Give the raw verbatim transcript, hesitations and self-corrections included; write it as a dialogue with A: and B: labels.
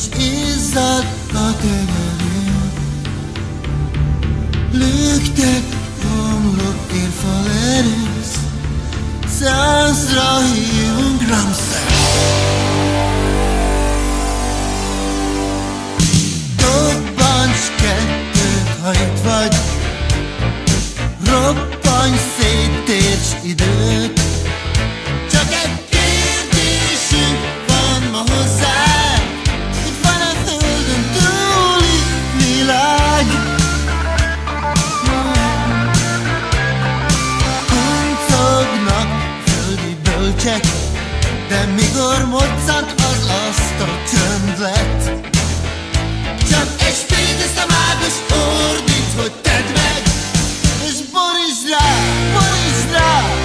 A: izzadva tenyerünk. Lüktek, romlok, ér falerősz, százra hívunk Ramszert. Dobbancs kettőt, ha itt vagy, robbanj szét, térts időt. Csak egy kérdésünk van ma hozzá, itt van a földön túli világ. Kuncognak földi bölcsek, de mikor moccant az asztal, csönd lett. Csak egy spét ezt a mágus ordít, hogy tedd meg, és borítsd rá, borítsd rá.